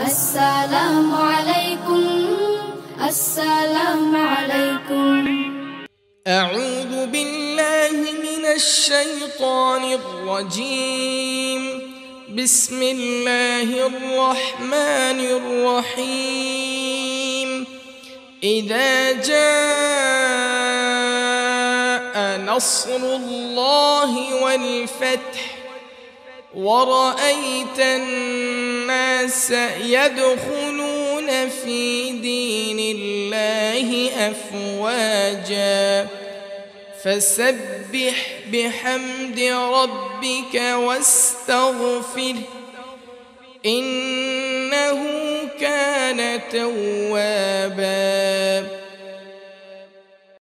السلام عليكم السلام عليكم. أعوذ بالله من الشيطان الرجيم. بسم الله الرحمن الرحيم. إذا جاء نصر الله والفتح ورأيت الناس يدخلون في دين الله أفواجا فسبح بحمد ربك واستغفره إنه كان توابا.